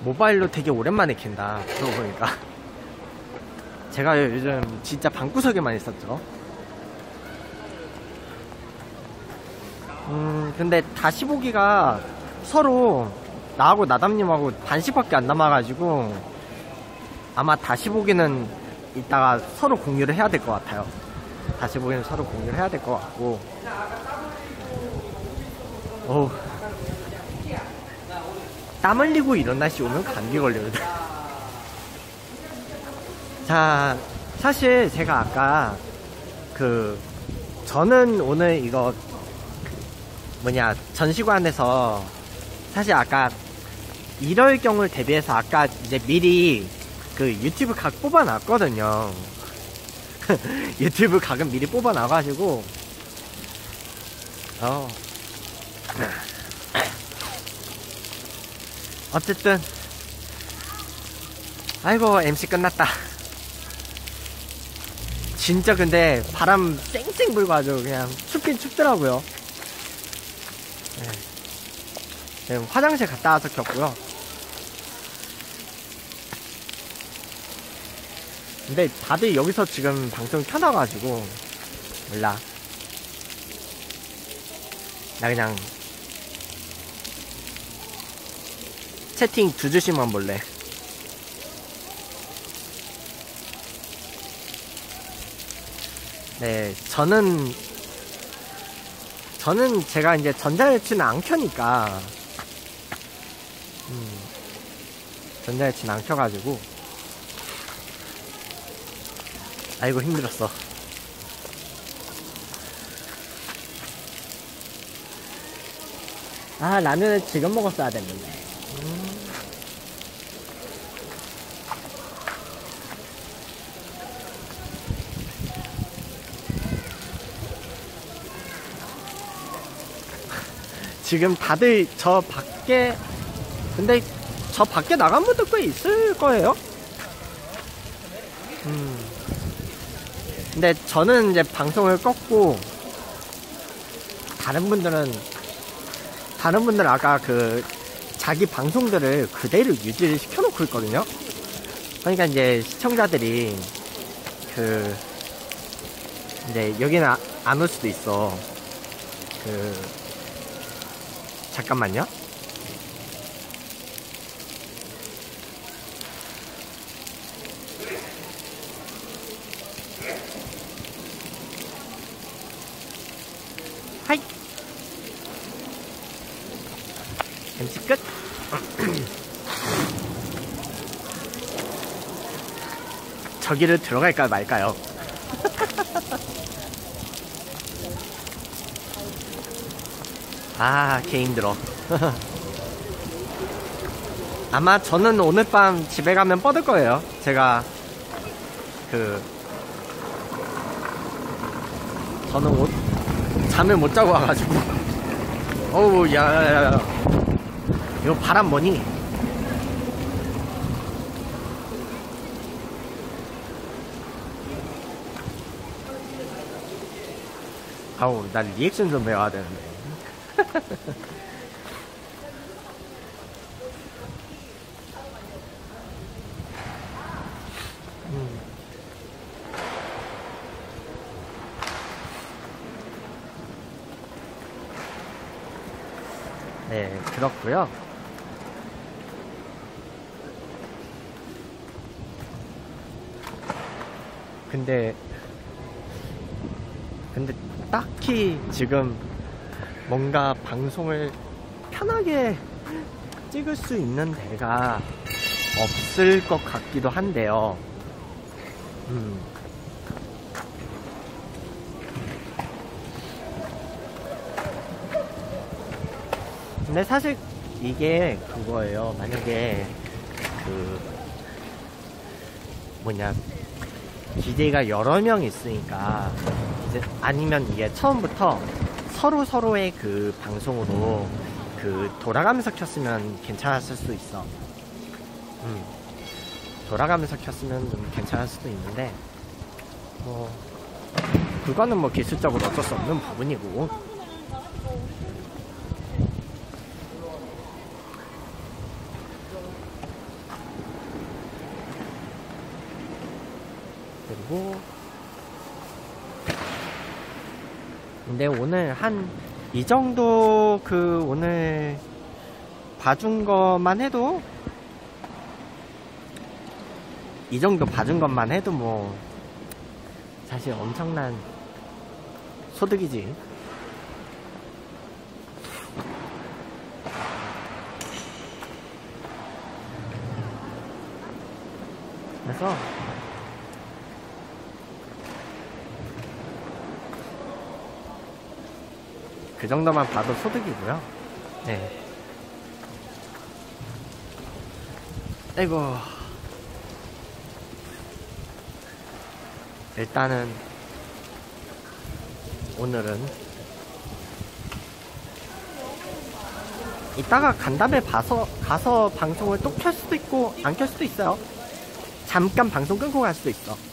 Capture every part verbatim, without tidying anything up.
모바일로 되게 오랜만에 켠다. 그러고 보니까 제가 요즘 진짜 방구석에만 있었죠. 음 근데 다시 보기가 서로 나하고 나담님하고 반씩밖에 안 남아가지고 아마 다시 보기는 이따가 서로 공유를 해야 될 것 같아요. 다시 보기는 서로 공유를 해야 될 것 같고. 어우, 땀 흘리고 이런 날씨 오면 감기 걸려요. 자, 사실 제가 아까 그 저는 오늘 이거 뭐냐 전시관에서 사실 아까 일월경을 대비해서 아까 이제 미리 그 유튜브 각 뽑아놨거든요. 유튜브 각은 미리 뽑아놔가지고 어 어쨌든 아이고 엠씨 끝났다. 진짜 근데 바람 쌩쌩 불고 아주 그냥 춥긴 춥더라고요. 네. 네, 화장실 갔다 와서 켰고요. 근데 다들 여기서 지금 방송 켜놔가지고 몰라. 나 그냥 채팅 두 줄씩만 볼래. 네, 저는 저는 제가 이제 전자레치는 안 켜니까 음, 전자레치는 안 켜가지고 아이고 힘들었어. 아 라면을 지금 먹었어야 됐는데. 음. 지금 다들 저 밖에 근데 저 밖에 나간 분들 꽤 있을 거예요. 음. 근데 저는 이제 방송을 껐고 다른 분들은 다른 분들은 아까 그 자기 방송들을 그대로 유지를 시켜놓고 있거든요. 그러니까 이제 시청자들이 그 이제 여기는 안 올 수도 있어. 그 잠깐만요. 하이. 엠씨 끝. 저기를 들어갈까 말까요? 아, 개 힘들어. 아마 저는 오늘 밤 집에 가면 뻗을 거예요. 제가 그 저는 옷 잠을 못 자고 와가지고. 어우 야야야, 이거 바람 뭐니? 아우 나 리액션 좀 배워야 되는데. 음. 네, 그렇고요. 근데 근데 딱히 지금 뭔가 방송을 편하게 찍을 수 있는 데가 없을 것 같기도 한데요. 음. 근데 사실 이게 그거예요. 만약에 그 뭐냐 디제이가 여러 명 있으니까 이제 아니면 이게 처음부터 서로 서로의 그 방송으로 그 돌아가면서 켰으면 괜찮았을 수도 있어. 음. 돌아가면서 켰으면 좀 괜찮을 수도 있는데 뭐 그거는 뭐 기술적으로 어쩔 수 없는 부분이고. 그리고 근데 오늘 한 이 정도 그 오늘 봐준 것만 해도 이 정도 봐준 것만 해도 뭐 사실 엄청난 소득이지. 그래서 그 정도만 봐도 소득이고요. 네. 아이고. 일단은 오늘은 이따가 간담회 봐서 가서 방송을 또 켤 수도 있고 안 켤 수도 있어요. 잠깐 방송 끊고 갈 수도 있어.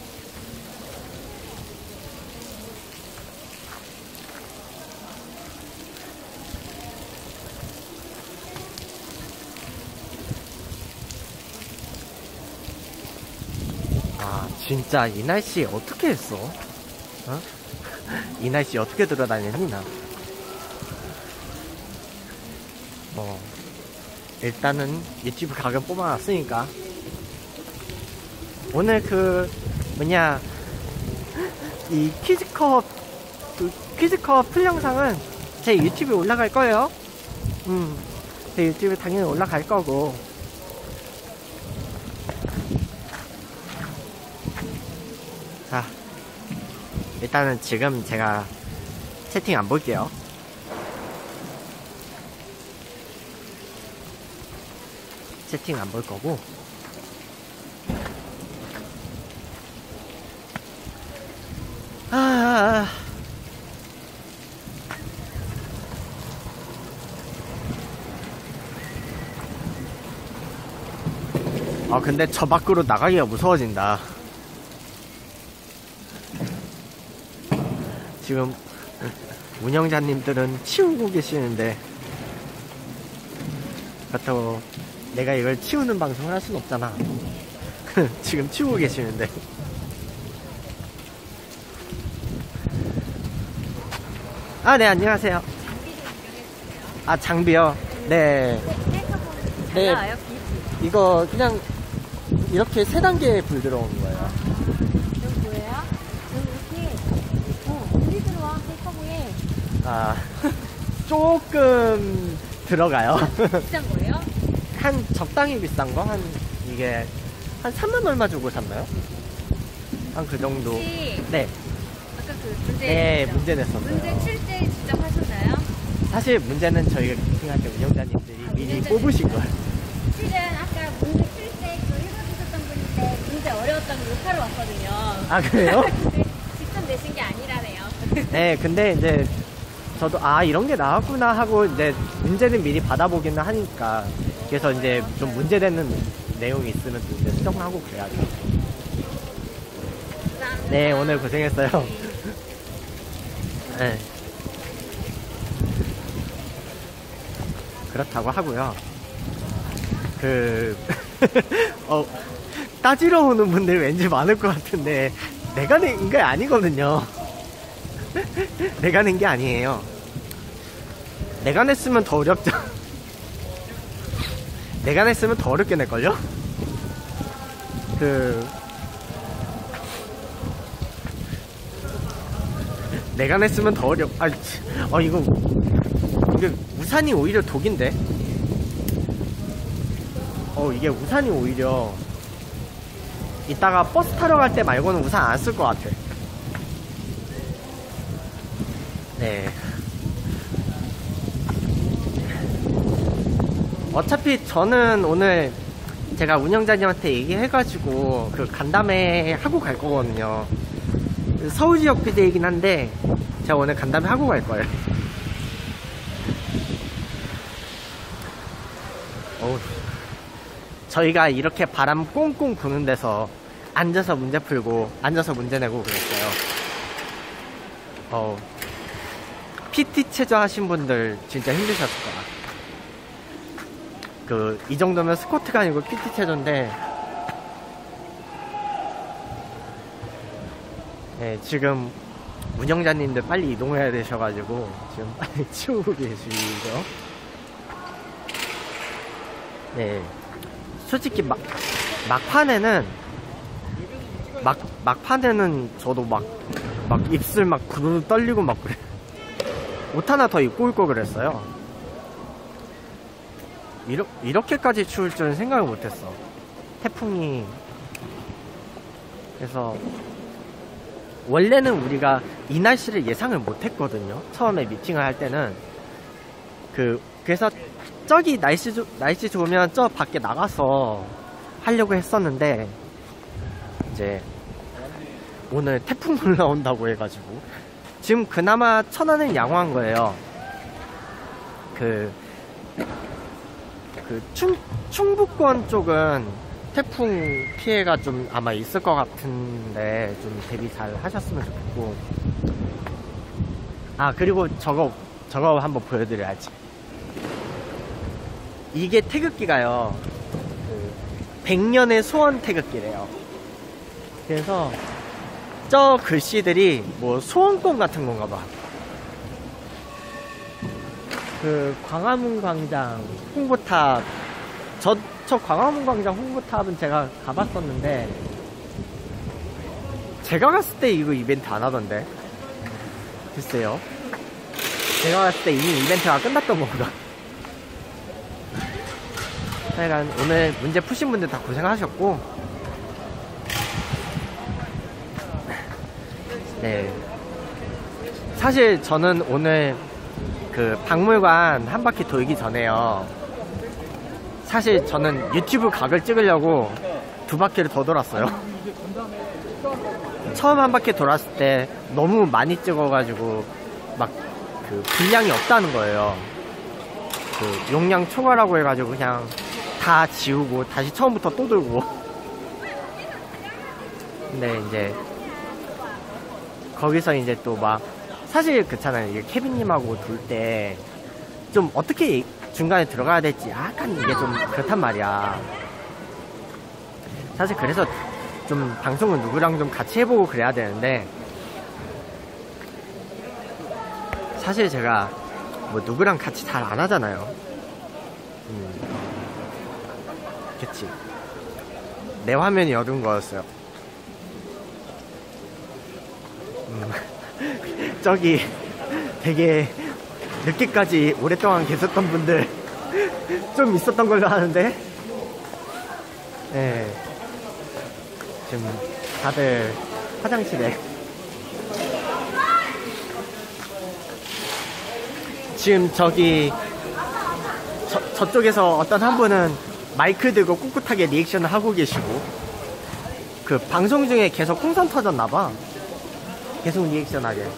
아 진짜 이 날씨 어떻게 했어? 어? 이 날씨 어떻게 돌아다녔니 나? 뭐 일단은 유튜브 가격 뽑아놨으니까 오늘 그 뭐냐 이 퀴즈컵 그 퀴즈컵 풀 영상은 제 유튜브에 올라갈 거예요. 음, 제 유튜브에 당연히 올라갈 거고. 자, 일단은 지금 제가 채팅 안 볼게요. 채팅 안 볼 거고. 아, 아 근데 저 밖으로 나가기가 무서워진다. 지금 운영자님들은 치우고 계시는데 그렇다고 내가 이걸 치우는 방송을 할 순 없잖아. 지금 치우고 계시는데. 아, 네, 안녕하세요. 아, 장비요? 네. 네. 이거 그냥 이렇게 세 단계에 불 들어오는 거예요. 여기 뭐예요? 여기 이렇게 어, 불이 들어와 테이크어웨이에. 아, 조금 들어가요. 비싼 거예요? 한 적당히 비싼 거? 한 이게 한 삼만 얼마 주고 샀나요? 한 그 정도. 혹시 네. 아까 그 문제 네, 냈죠? 문제 냈었어요. 문제 칠 때 직접 하셨나요? 사실 문제는 저희가 미팅할 때 운영자님들이 아, 미리 운영자님들. 뽑으신 거예요. 실은 아까 문제 칠 때 그 읽어주셨던 분인데 문제 어려웠다고 욕하러 왔거든요. 아, 그래요? 근데 직접 내신 게 아니라네요. 네, 근데 이제 저도 아 이런 게 나왔구나 하고 이제 문제는 미리 받아보기는 하니까 그래서 이제 좀 문제되는 내용이 있으면 또 이제 수정하고 그래야죠. 감사합니다. 네, 오늘 고생했어요. 네. 그렇다고 하고요. 그 어, 따지러 오는 분들 왠지 많을 것 같은데 내가 낸 게 아니거든요. 내가 낸 게 아니에요. 내가 냈으면 더 어렵죠. 내가 냈으면 더 어렵게 낼걸요? 그 내가 냈으면 더 어렵 아, 어 이거 이게 우산이 오히려 독인데. 어 이게 우산이 오히려 이따가 버스 타러 갈 때 말고는 우산 안 쓸 것 같아. 네. 어차피 저는 오늘 제가 운영자님한테 얘기해가지고 그 간담회 하고 갈 거거든요. 서울 지역 비대이긴 한데 제가 오늘 간담회 하고 갈 거예요. 어우, 저희가 이렇게 바람 꽁꽁 부는 데서 앉아서 문제 풀고 앉아서 문제 내고 그랬어요. 어우, 피티 체조 하신 분들 진짜 힘드셨을 거야. 그, 이 정도면 스쿼트가 아니고 피티 체조인데, 네, 지금 운영자님들 빨리 이동해야 되셔가지고 지금 빨리 치우고 계시죠. 네, 솔직히 막 막판에는 막 막판에는 저도 막 막 입술 막 구르르 떨리고 막 그래. 옷 하나 더 입고 올 걸 그랬어요. 이러, 이렇게까지 추울 줄은 생각을 못했어. 태풍이. 그래서 원래는 우리가 이 날씨를 예상을 못했거든요. 처음에 미팅을 할 때는. 그 그래서 저기 날씨 조, 날씨 좋으면 저 밖에 나가서 하려고 했었는데 이제 오늘 태풍 올라온다고 해가지고 지금 그나마 천안은 양호한 거예요. 그, 그 충, 충북권 쪽은 태풍 피해가 좀 아마 있을 것 같은데 좀 대비 잘 하셨으면 좋겠고. 아, 그리고 저거 저거 한번 보여드려야지. 이게 태극기가요, 그 백 년의 소원 태극기래요. 그래서 저 글씨들이 뭐 소원권 같은 건가 봐. 그 광화문 광장 홍보탑, 저, 저 광화문 광장 홍보탑은 제가 가봤었는데 제가 갔을 때 이거 이벤트 안 하던데. 글쎄요, 제가 갔을 때 이미 이벤트가 끝났던 건가. 하여간 오늘 문제 푸신 분들 다 고생하셨고, 네, 사실 저는 오늘 그 박물관 한 바퀴 돌기 전에요, 사실 저는 유튜브 각을 찍으려고 두 바퀴를 더 돌았어요. 처음 한 바퀴 돌았을 때 너무 많이 찍어가지고 막 그 분량이 없다는 거예요. 그 용량 초과라고 해가지고 그냥 다 지우고 다시 처음부터 또 돌고. 근데 이제 거기서 이제 또 막 사실 그렇잖아요. 이게 케빈님하고 돌 때 좀 어떻게 중간에 들어가야 될지 약간 이게 좀 그렇단 말이야. 사실 그래서 좀 방송은 누구랑 좀 같이 해보고 그래야 되는데, 사실 제가 뭐 누구랑 같이 잘 안 하잖아요. 음, 그치. 내 화면이 어두운 거였어요. 음, 저기 되게 늦게까지 오랫동안 계셨던 분들 좀 있었던 걸로 아는데, 네, 지금 다들 화장실에. 지금 저기 저, 저쪽에서 어떤 한 분은 마이크 들고 꿋꿋하게 리액션을 하고 계시고, 그 방송 중에 계속 풍선 터졌나봐. 계속 리액션하게.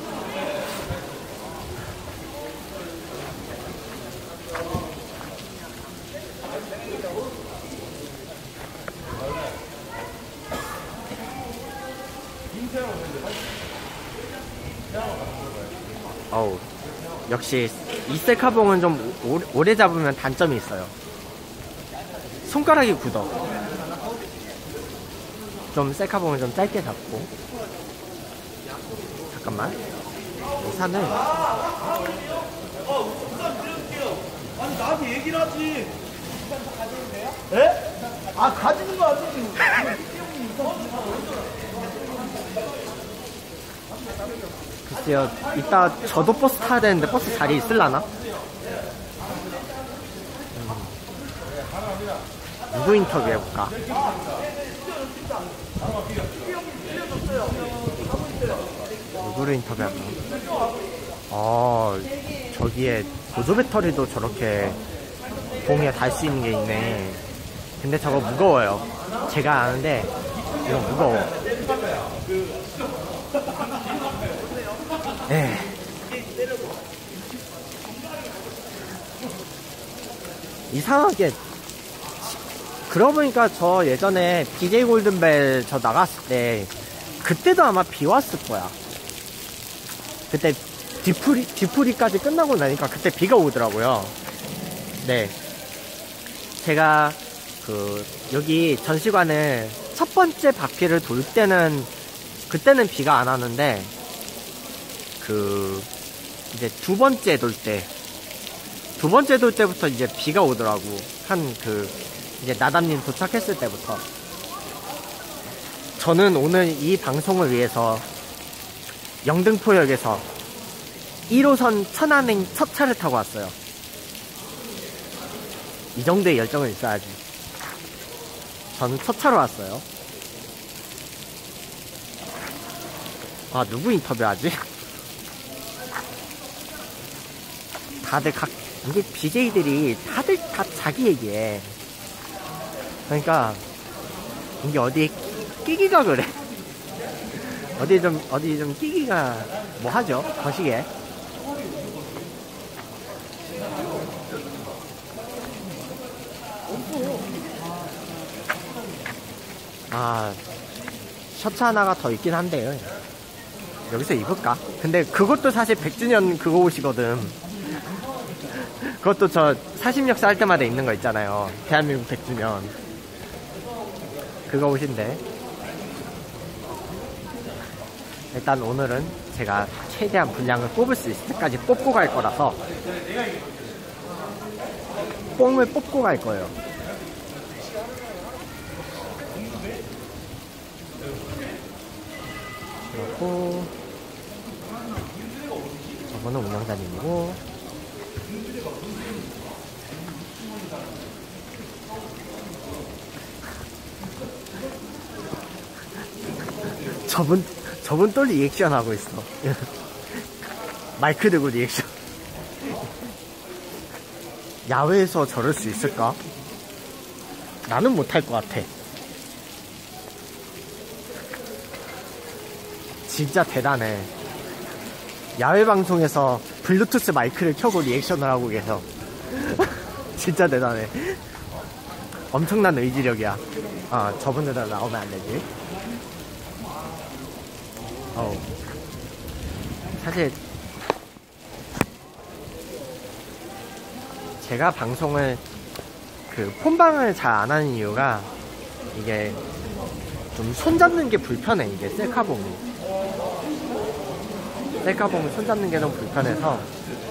어우, 역시 이 셀카봉은 좀 오래, 오래 잡으면 단점이 있어요. 손가락이 굳어. 좀 셀카봉을 좀 짧게 잡고. 잠깐만, 이 산을. 아니 나한테 얘기를 하지. 에? 아 가지는 거 아니지. 글쎄요, 이따 저도 버스 타야 되는데 버스 자리 있을라나? 음. 누구 인터뷰 해볼까? 누구를 인터뷰할까? 어, 저기에 보조 배터리도 저렇게 봉에 달 수 있는 게 있네. 근데 저거 무거워요. 제가 아는데 이거 무거워. 네. 이상하게, 그러고 보니까 저 예전에 디제이 골든벨 저 나갔을 때 그때도 아마 비 왔을 거야. 그때 뒤풀이, 뒤풀이까지 끝나고 나니까 그때 비가 오더라고요. 네. 제가 그 여기 전시관을 첫 번째 바퀴를 돌 때는 그때는 비가 안 왔는데 그 이제 두 번째 돌 때, 두 번째 돌 때부터 이제 비가 오더라고. 한 그 이제 나담님 도착했을 때부터. 저는 오늘 이 방송을 위해서 영등포역에서 일 호선 천안행 첫 차를 타고 왔어요. 이 정도의 열정은 있어야지. 저는 첫 차로 왔어요. 아, 누구 인터뷰하지? 다들 각, 이게 비제이들이 다들 다 자기 얘기해. 그러니까, 이게 어디에 끼기가 그래. 어디 좀, 어디 좀 끼기가 뭐 하죠? 거시기에. 아, 셔츠 하나가 더 있긴 한데요. 여기서 입을까? 근데 그것도 사실 백 주년 그거 옷이거든. 그것도 저 사십역사 할 때마다 입는 거 있잖아요. 대한민국 백 주년. 그거 옷인데. 일단 오늘은 제가 최대한 분량을 뽑을 수 있을 때까지 뽑고 갈 거라서 뽕을 뽑고 갈 거예요. 그리고 저거는 운영자님이고, 저분 저분 또 리액션 하고 있어. 마이크 들고 리액션. 야외에서 저럴 수 있을까? 나는 못할 것 같아. 진짜 대단해. 야외 방송에서 블루투스 마이크를 켜고 리액션을 하고 계셔. 진짜 대단해. 엄청난 의지력이야. 아, 저분들도 나오면 안 되지. 어우. 사실 제가 방송을 그 폰방을 잘 안 하는 이유가 이게 좀 손잡는 게 불편해. 이게 셀카봉이 셀카봉을 손잡는 게 너무 불편해서,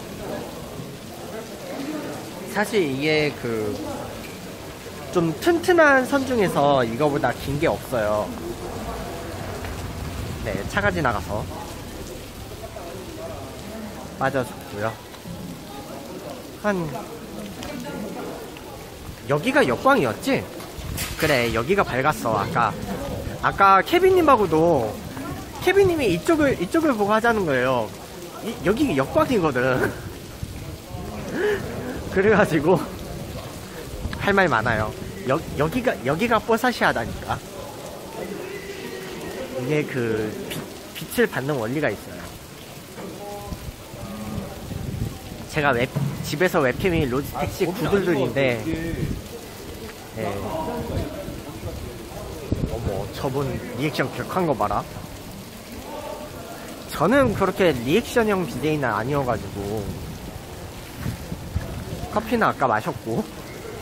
사실 이게 그 좀 튼튼한 선 중에서 이거보다 긴 게 없어요. 네, 차가 지나가서 빠져줬고요. 한 여기가 역광이었지? 그래, 여기가 밝았어. 아까 아까 케빈님하고도 케빈님이 이쪽을 이쪽을 보고 하자는 거예요. 이, 여기 역광이거든. 그래가지고 할 말 많아요. 여, 여기가 여기가 뽀사시하다니까. 이게 그 빛, 빛을 받는 원리가 있어요. 제가 웹, 집에서 웹캠이 로지텍 씨 구들들인데, 네. 어머, 저분 리액션 격한 거 봐라. 저는 그렇게 리액션형 비제이는 아니어가지고. 커피는 아까 마셨고,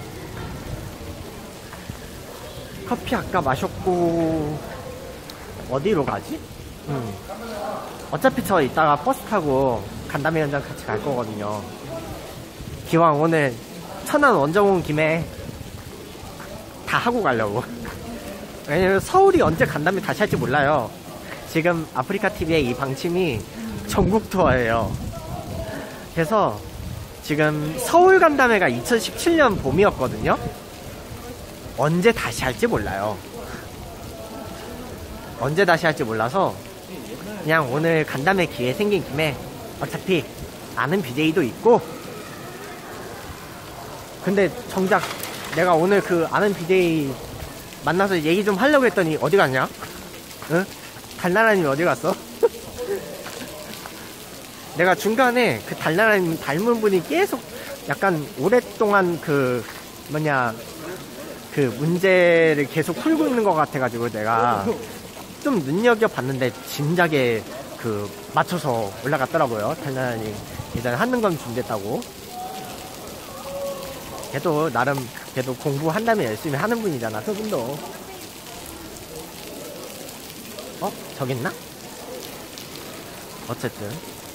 커피 아까 마셨고, 어디로 가지? 음. 어차피 저 이따가 버스 타고 간담회 현장 같이 갈 거거든요. 기왕 오늘 천안 원정 온 김에 다 하고 가려고. 왜냐면 서울이 언제 간담회 다시 할지 몰라요. 지금 아프리카티비의 이 방침이 전국 투어예요. 그래서 지금 서울 간담회가 이천십칠 년 봄이었거든요. 언제 다시 할지 몰라요. 언제 다시 할지 몰라서 그냥 오늘 간담회 기회 생긴 김에, 어차피 아는 비제이도 있고, 근데 정작 내가 오늘 그 아는 비제이 만나서 얘기 좀 하려고 했더니 어디 갔냐? 응? 달나라님이 어디 갔어? 내가 중간에 그 달나라님 닮은 분이 계속 약간 오랫동안 그 뭐냐 그 문제를 계속 풀고 있는 것 같아가지고 내가 좀 눈여겨봤는데 진작에 그 맞춰서 올라갔더라고요. 달나라님 예전에 하는 건 준비했다고. 걔도 나름 걔도 공부한다면 열심히 하는 분이잖아. 그분도 어? 저기 있나? 어쨌든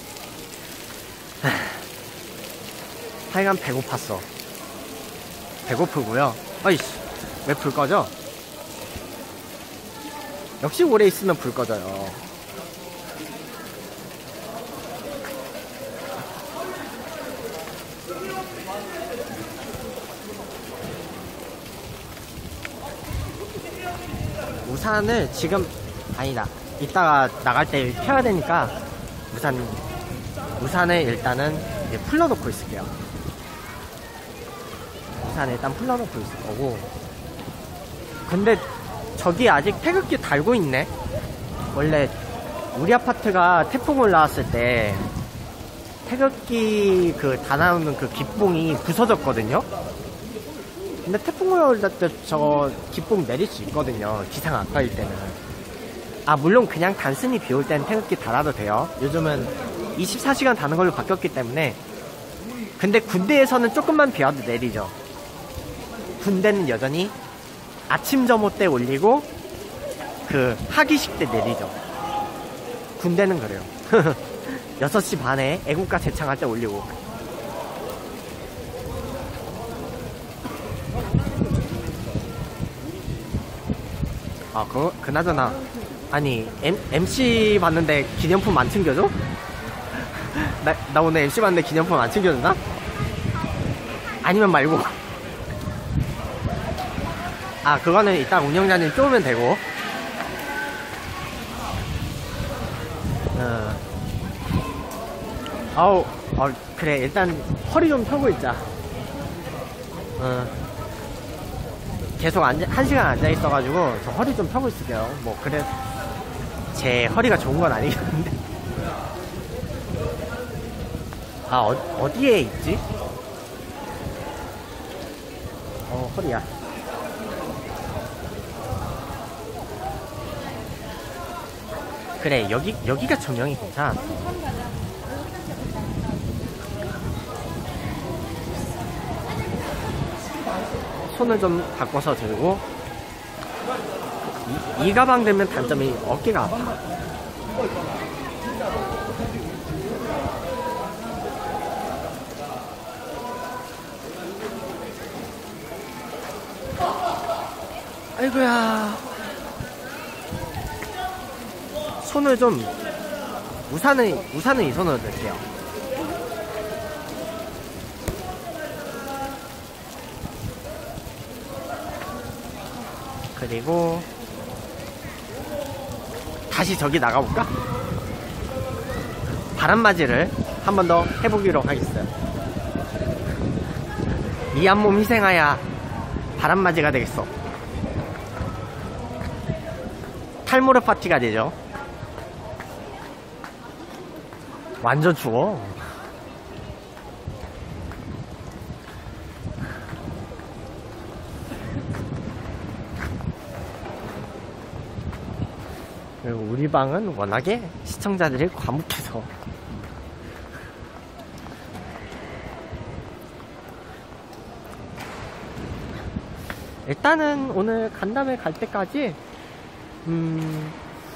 하여간 배고팠어. 배고프고요. 어이씨, 왜 불 꺼져? 역시 오래 있으면 불 꺼져요. 우산을 지금 아니다. 이따가 나갈 때 펴야 되니까 우산 우산을 일단은 이제 풀러놓고 있을게요. 우산을 일단 풀러놓고 있을 거고. 근데 저기 아직 태극기 달고 있네. 원래 우리 아파트가 태풍 올라왔을 때 태극기 그 다 나오는 그 기봉이 부서졌거든요. 근데 태풍 올라올 때 저 기봉 내릴 수 있거든요. 기상 악화일 때는. 아, 물론 그냥 단순히 비 올 때는 태극기 달아도 돼요. 요즘은 이십사 시간 다는 걸로 바뀌었기 때문에. 근데 군대에서는 조금만 비 와도 내리죠. 군대는 여전히 아침 점호 때 올리고 그 하기식 때 내리죠. 군대는 그래요. 여섯 시 반에 애국가 재창할 때 올리고. 아, 그, 그나저나 아니 M, 엠씨 봤는데 기념품 안 챙겨줘? 나, 나 오늘 엠씨 봤는데 기념품 안 챙겨주나? 아니면 말고. 아, 그거는 이따 운영자님 쪼으면 되고. 어. 아우, 어, 그래, 일단 허리 좀 펴고 있자. 어. 계속 앉아, 한 시간 앉아있어가지고 저 허리 좀 펴고 있을게요. 뭐, 그래, 제 허리가 좋은 건 아니겠는데. 아, 어, 어디에 있지? 어, 허리야. 그래, 여기, 여기가 조명이 괜찮아. 손을 좀 바꿔서 들고. 이, 이 가방 들면 단점이 어깨가 아파. 아이고야. 손을 좀 우산을 우산을 이 손으로 들게요. 그리고 다시 저기 나가볼까? 바람맞이를 한 번 더 해보기로 하겠어요. 이 한 몸 희생하야 바람맞이가 되겠어. 탈모르 파티가 되죠. 완전 추워. 그리고 우리 방은 워낙에 시청자들이 과묵해서 일단은 오늘 간담회 갈 때까지 음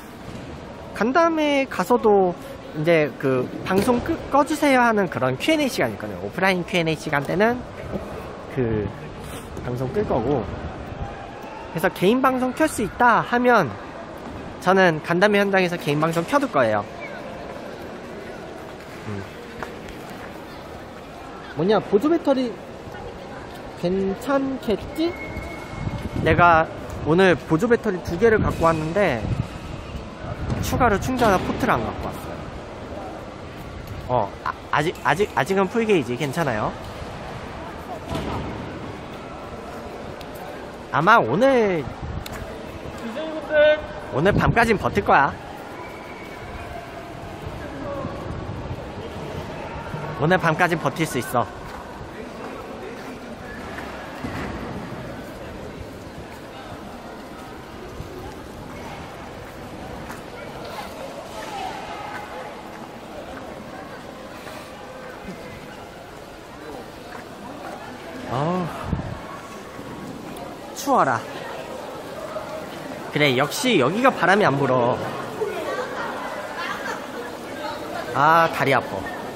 간담회 가서도 이제 그 방송 끄, 꺼주세요 하는 그런 큐 앤 에이 시간이 있거든요. 오프라인 큐 앤 에이 시간 때는 그 방송 끌 거고, 그래서 개인 방송 켤 수 있다 하면 저는 간담회 현장에서 개인 방송 켜둘 거예요. 음. 뭐냐, 보조 배터리 괜찮겠지? 내가 오늘 보조 배터리 두 개를 갖고 왔는데 추가로 충전할 포트를 안 갖고 왔어요. 어, 아, 아직, 아직, 아직은 풀게이지. 괜찮아요. 아마 오늘, 오늘 밤까진 버틸 거야. 오늘 밤까진 버틸 수 있어. 어우, 추워라. 그래, 역시 여기가 바람이 안 불어. 아, 다리 아파.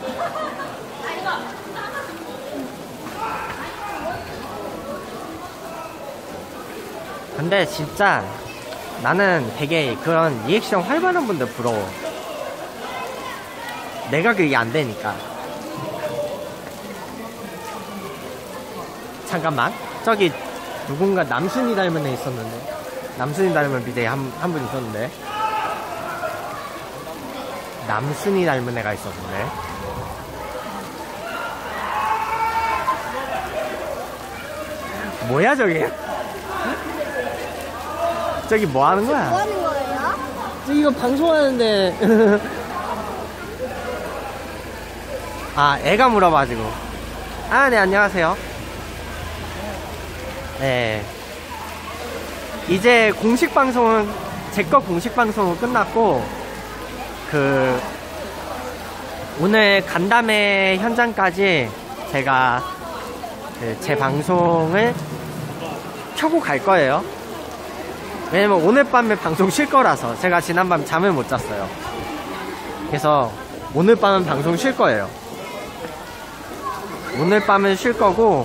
근데 진짜 나는 되게 그런 리액션 활발한 분들 부러워. 내가 그게 안 되니까. 잠깐만. 저기 누군가 남순이 닮은 애 있었는데. 남순이 닮은 비제이 한, 한 분 있었는데. 남순이 닮은 애가 있었는데. 뭐야 저게? 저기 뭐 하는 거야? 뭐 하는 거예요? 이거 방송하는데. 아, 애가 물어봐가지고. 아, 네, 안녕하세요. 네. 이제 공식 방송은, 제 거 공식 방송은 끝났고, 그, 오늘 간담회 현장까지 제가 그제 방송을 켜고 갈 거예요. 왜냐면 오늘 밤에 방송 쉴 거라서. 제가 지난밤 잠을 못 잤어요. 그래서 오늘 밤은 방송 쉴 거예요. 오늘 밤은 쉴 거고,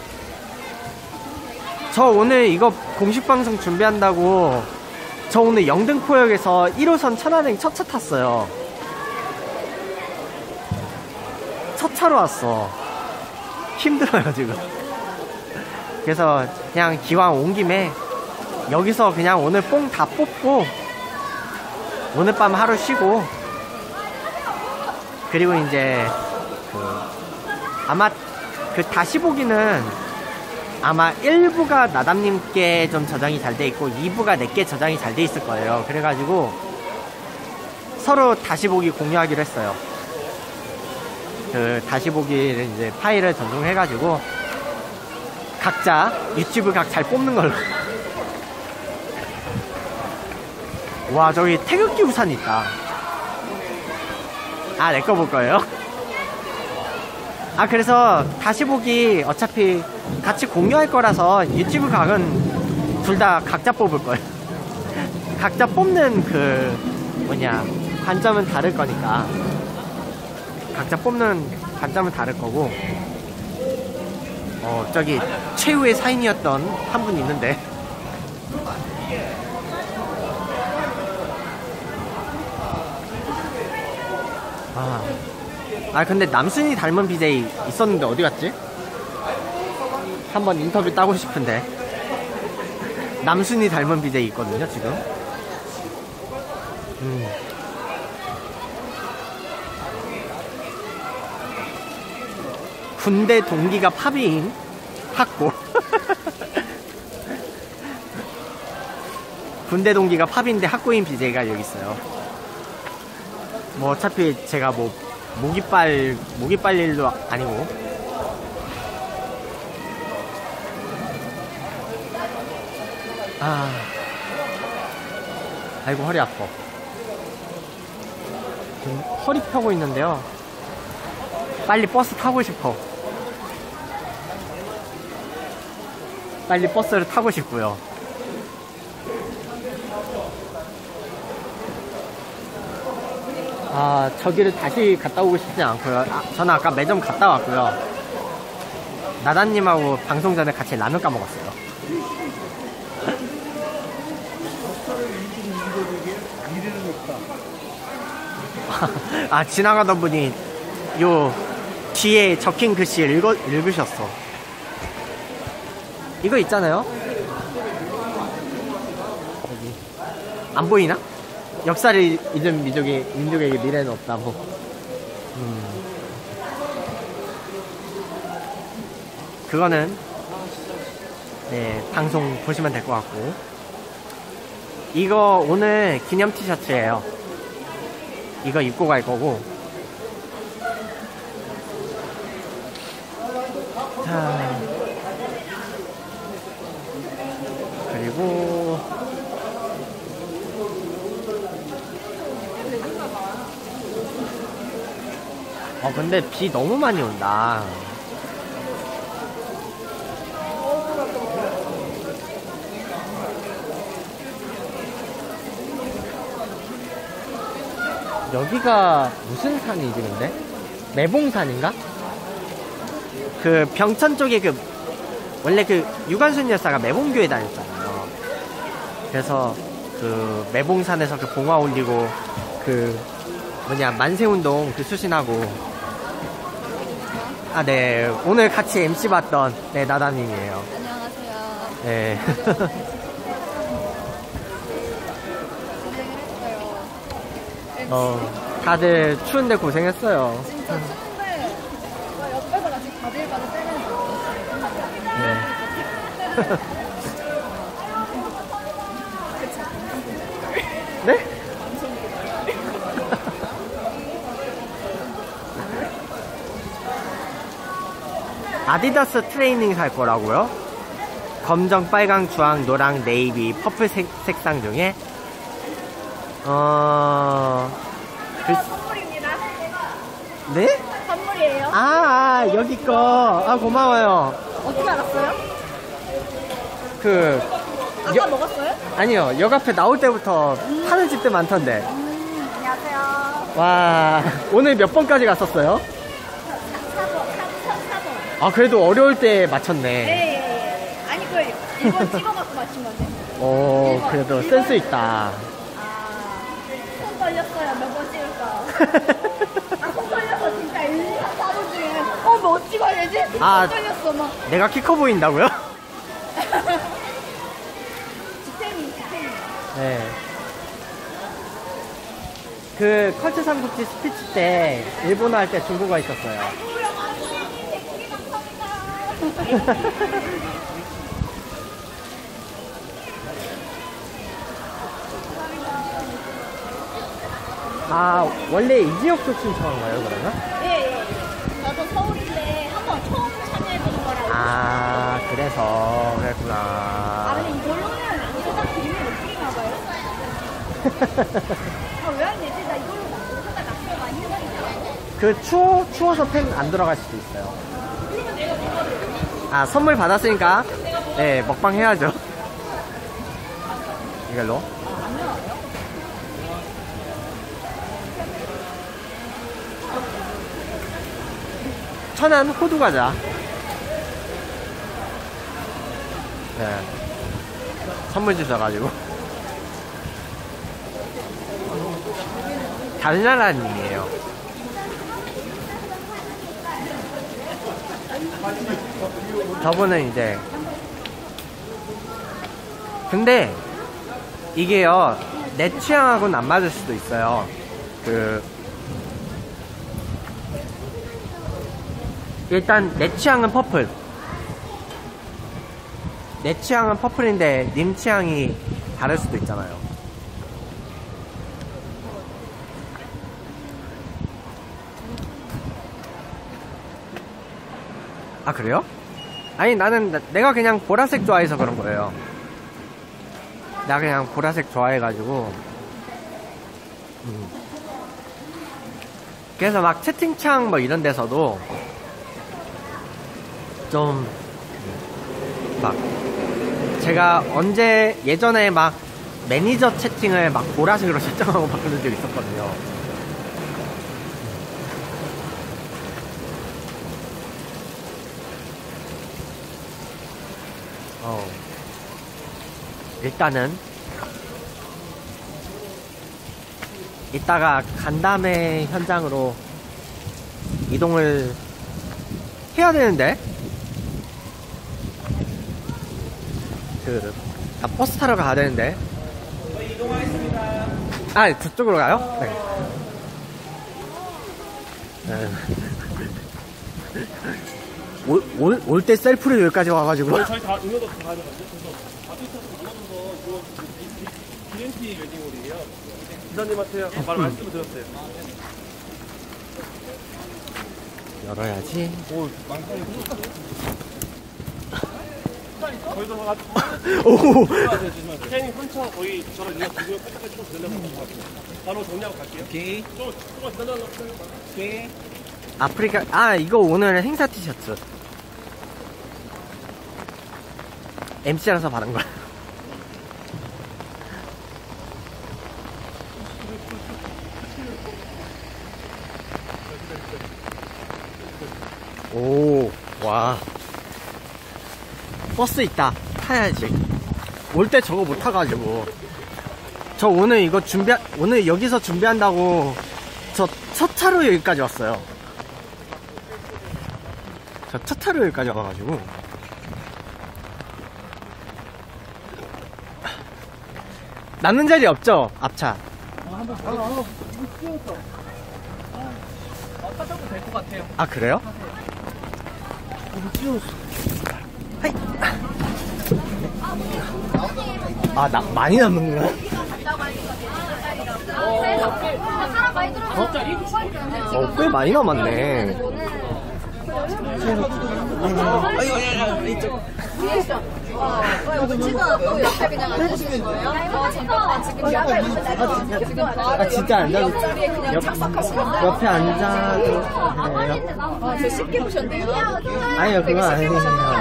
저 오늘 이거 공식 방송 준비한다고 저 오늘 영등포역에서 일 호선 천안행 첫 차 탔어요. 첫 차로 왔어. 힘들어요 지금. 그래서 그냥 기왕 온 김에 여기서 그냥 오늘 뽕 다 뽑고 오늘 밤 하루 쉬고, 그리고 이제 그 아마 그 다시 보기는 아마 일 부가 나담님께 좀 저장이 잘 돼 있고 이 부가 내게 저장이 잘 돼 있을 거예요. 그래가지고 서로 다시 보기 공유하기로 했어요. 그 다시 보기를 이제 파일을 전송해가지고 각자 유튜브 각 잘 뽑는 걸로. 와, 저기 태극기 우산 있다. 아, 내 거 볼 거예요? 아, 그래서 다시 보기 어차피 같이 공유할 거라서 유튜브 각은 둘 다 각자 뽑을 거예요. 각자 뽑는 그 뭐냐 관점은 다를 거니까 각자 뽑는 관점은 다를 거고. 어, 저기 최후의 사인이었던 한 분 있는데. 아, 아 근데 남순이 닮은 비제이 있었는데 어디 갔지? 한번 인터뷰 따고 싶은데. 남순이 닮은 비제이 있거든요 지금. 음. 군대 동기가 팝인 학고. 군대 동기가 팝인데 학고인 비제이가 여기 있어요. 뭐 어차피 제가 뭐 모기빨 모기빨 일도 아니고. 아, 아이고 허리 아파. 지금 허리 펴고 있는데요. 빨리 버스 타고 싶어. 빨리 버스를 타고 싶고요. 아, 저기를 다시 갔다 오고 싶지 않고요. 아, 저는 아까 매점 갔다 왔고요. 나다님하고 방송 전에 같이 라면 까먹었어요. 아, 지나가던 분이 요 뒤에 적힌 글씨 읽어, 읽으셨어. 이거 있잖아요. 여기 안 보이나? 역사를 잊은 민족이, 민족에게 미래는 없다고. 음. 그거는 네, 방송 보시면 될 것 같고. 이거 오늘 기념 티셔츠예요. 이거 입고 갈 거고. 자, 그리고 어 근데 비 너무 많이 온다. 여기가 무슨 산이지 근데? 매봉산인가? 그 병천 쪽에 그 원래 그 유관순 여사가 매봉교에 다녔잖아요. 그래서 그 매봉산에서 그 봉화 올리고 그 뭐냐 만세운동 그 수신하고. 아, 네. 오늘 같이 엠씨 봤던 네 나다님이에요. 안녕하세요. 네. 고생을 했어요. 어, 다들 추운데 고생했어요. 진짜 추운데 와, 옆에서 같이 바들바들 때면서 네. 네? 아디다스 트레이닝 살 거라고요? 검정, 빨강, 주황, 노랑, 네이비, 퍼플 색, 색상 중에 어... 그... 선물입니다. 네? 선물이에요. 아, 아 여기 거. 아 고마워요. 어떻게 알았어요? 그 아까 여- 먹었어요? 아니요, 역 앞에 나올 때부터 파는 집들 많던데. 음, 안녕하세요. 와, 오늘 몇 번까지 갔었어요? 사 번, 사 번, 사 번. 아, 그래도 어려울 때 맞췄네. 예, 예, 예. 아니, 그 일본 찍어갖고 맞춘 건데. 오, 그래도 센스 있다. 아, 손 떨렸어요. 몇 번 찍을까? 아, 손 떨려서 진짜 일, 이, 삼, 사 번 중에 어, 뭐 찍어야 되지? 아. 손 떨렸어, 막. 내가 키 커 보인다고요? 지탱이, 지탱이. 네. 그 컬트 삼국지 스피치 때 일본어 할 때 중국어 있었어요. 아, 원래 이 지역도 신청한 거예요, 그러면? 예, 예. 저도 서울인데 한번 처음 참여해보는 거라고. 아, 그래서 아, 그랬구나. 근데 이걸로는 세상 그림을 못 그리나 봐요? 아, 왜 안 되지? 나 이걸로 세상 낚시를 많이 해버리잖아. 그 추워, 추워서 펜 안 들어갈 수도 있어요. 아, 선물 받았으니까 네, 먹방 해야죠. 이걸로. 천안 호두 과자. 네. 선물 주셔가지고. 달나라님이에요. 저분은 이제 근데 이게요 내 취향하고는 안 맞을 수도 있어요. 그 일단 내 취향은 퍼플, 내 취향은 퍼플인데 님 취향이 다를 수도 있잖아요. 아 그래요? 아니 나는 나- 내가 그냥 보라색 좋아해서 그런 거예요. 나 그냥 보라색 좋아해가지고 음. 그래서 막 채팅창 뭐 이런 데서도 좀 막 제가 언제 예전에 막 매니저 채팅을 막 보라색으로 설정하고 바꾸는 적이 있었거든요. 어. 일단은 이따가 간담회 현장으로 이동을 해야 되는데 그 나 버스 타러 가야 되는데. 저희 이동하겠습니다. 아, 저쪽으로 가요? 네. 올, 올, 올 때 셀프로 여기까지 와가지고. 저희 다 음료도 다 가져가죠. 그래서 아비타스 불러줘서 이거 기린티 웨딩홀이에요. 기사님한테 말 말씀 드렸어요. 열어야지. 오, 망상이 저희도 다 같이 오! 트레이닝 한창 거의 저랑 누나 두 명 끝까지 좀 들려서 것 같아요. 바로 정리하고 갈게요. 오케이. 좀, 조금만 기다려달라고. 오케이. 아프리카, 아, 이거 오늘 행사 티셔츠. 엠씨라서 받은 거야. 버스 있다. 타야지. 올 때 저거 못 타가지고. 저 오늘 이거 준비, 오늘 여기서 준비한다고 저 첫 차로 여기까지 왔어요. 저 첫 차로 여기까지 와가지고. 남는 자리 없죠? 앞차. 아, 그래요? 하이. 아, 나 많이 남는구나. 어, 꽤 많이 남았네. 아, 진짜 앉아도 옆, 옆에 앉아도 돼요? 아, 저 쉽게 보셨네요. 아니요, 그건 아니에요.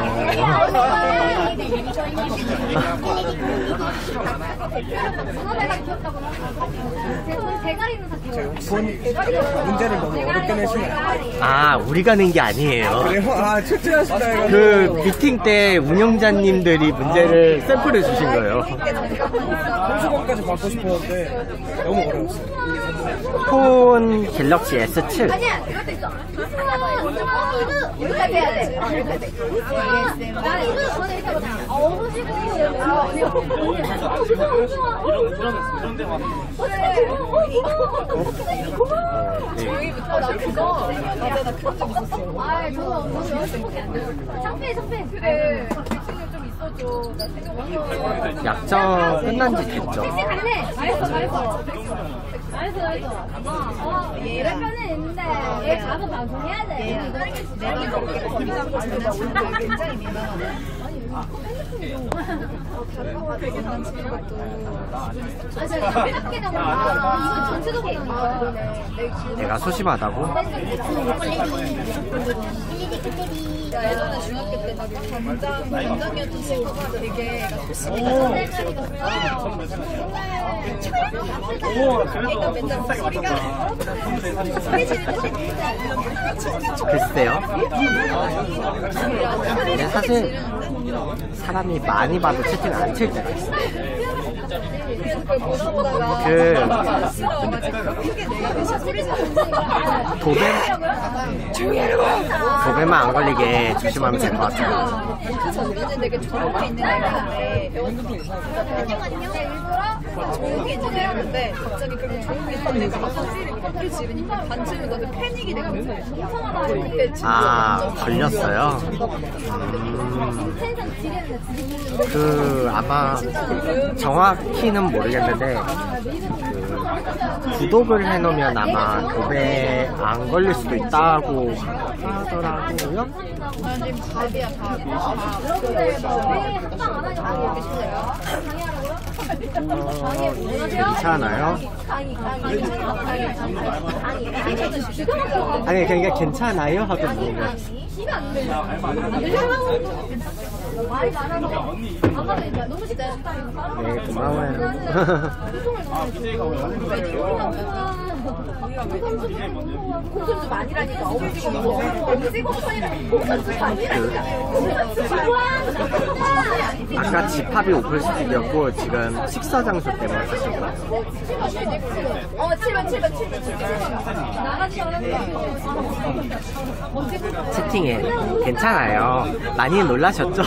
문제를 너무 어렵게 내시네. 아, 우리가 낸 게 아니에요. 그래요? 아, 출제하시다 해가지고. 그 미팅 때 운영자님들이 문제를 샘플을 주신 거예요. 홍수범까지 받고 싶었는데 너무 어려웠어요. 폰 갤럭시 에스 칠. 아니야, 이것도 있어. 여기까지 해야 돼. 여기까지 돼. 나 이거 전에 있었잖아. 아, 어머지고. 아, 아니요. 어, 무서워, 무서워. 이런 데 와서 어, 나 그거. 맞아, 나 그런 적 있었어. 아, 저도 저도 연습복이 안 돼요. 창피해, 창피해. 그래. 백신이 좀 있어줘. 나 생각 약정 끝난 지 됐죠. 택시 갈래? 잘했어, 잘했어. 잘했어, 잘했어. 어, 얘 편은 있는데, 얘 가서 방송해야 돼. 내가 저렇게 거기서 장난치는 게 굉장히 민망하네. 다른 거 되게 장난치는 것도. 아, 제가 학교 나고 이건 전체적으로 아, 내가 소심하다고? 야, 예전에 중학교 때 막 반장, 반장이었던 친구가 되게 얘가 맨날 소리가 소리 지르는데 글쎄요. 근데 사실 사람이 많이 봐도 채팅을 안 칠 때가 있어요. 그 도배 도배만 안 걸리게 조심하면 될 것 같아요. 그 전에는 되게 조용히 있는 애였는데 일부러 조용히 있는 애였는데 갑자기 그렇게 조용히 있는 애가 막 소리 지르니까 반쯤은 나도 패닉이 되고 그때 진짜 아, 완전 걸렸어요? 음, 그 아마 정확히는 모르겠는데 그 구독을 해놓으면 아마 도배 안 걸릴 수도 있다고 하더라고요. 지금 밥이야 밥. 어, 괜찮아요? 아니 그러니까 괜찮아요? 하고 물으면 말이 많아서 안 받으니까 너무 진짜 네, 고마워요. 공선수 아니라니까 어묵이고 어묵이고이라 공선수 아니라니까 아까 집합이 오픈 스튜디오였고 지금 식사 장소 때문에 사신 거예요. 어 칠번 칠번 칠번 칠번 나가지 채팅에 괜찮아요. 많이 놀라셨죠?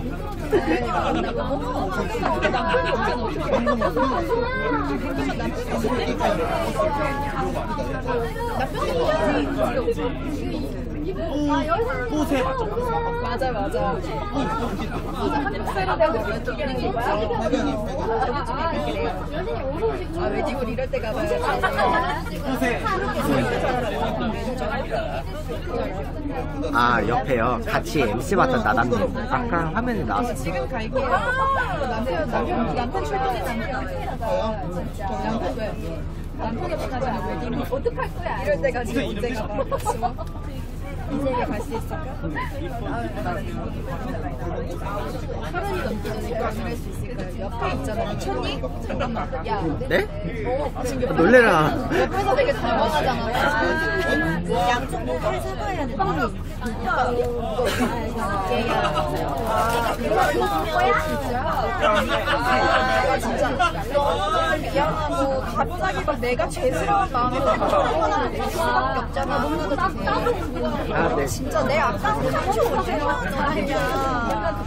꽃에 맞춰. 맞아 맞아. 한국사로 되고 왼쪽이는 거야. 아 웨딩홀 이럴 때 가봐요. 아 옆에요. 같이 엠씨 맡던 나담님 아까 화면에 나왔어요. 지금 갈게요. 남편 남편 남편 출근해 남편. 진짜 남편 왜? 남편이 만나면 웨딩홀 어떡할 거야? 이럴 때가 지금 문제가 많아. 이제 갈 수 있을까? 서른이 넘기 전에 결혼할 수 있을까요? 옆에 있잖아. 미쳤니? 잠깐만. 야, 네? 어, 지금 옆에 놀래라. 옆에서 되게 당황하잖아. 양쪽 모발을 사과해야 돼. 진짜 너무 미안하고 갑자기 막 내가 죄스러운 마음으로 할 수밖에 없잖아. 아, 네. 진짜 내 아까운 상처 언제 나왔냐.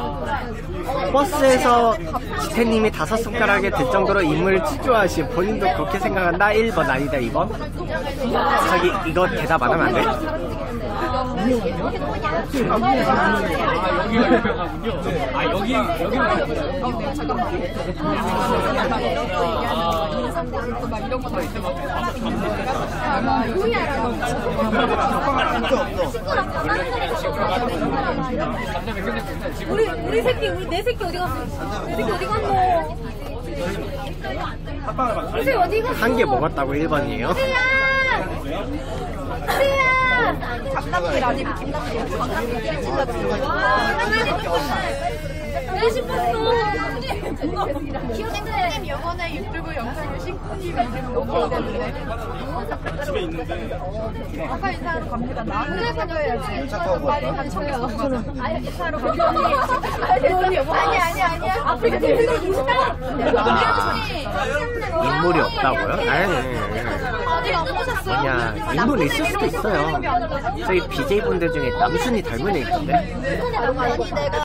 버스에서 지태님이 다섯 손가락에 들 정도로 인물을 치조하시 본인도 그렇게 생각한다? 일 번 아니다 이 번? 자기 이거 대답 안 하면 안 돼? 아, 여기, 여기 우리 우리 새끼 우리 내 새끼 어디 갔어? 내 새끼 어디 갔노? 우리 새끼 어디 갔어? 한 개 먹었다고 일 번이에요? 수야! 수야! 담당길 아니고 김남길. 담당길 찔러주는 와, 내 싶었어. 키우생님 영원의 유튜브 영상을 신군님 이름으로 업로드했는데 집에 있는데. 아까 인사하러 갑니다. 나는 가져야지. 빨리 한청에서 가자. 인사하러 갑니다. 아니 아니 아니야. 아프리카 대표가 누구다? 인물이 없다고요? 아니, 아니, 아니. 아직 안 보셨어요? 뭐냐, 인물 있을 수도 있어요. 저희 비제이분들 중에 남순이 닮은 애 있던데? 아니 내가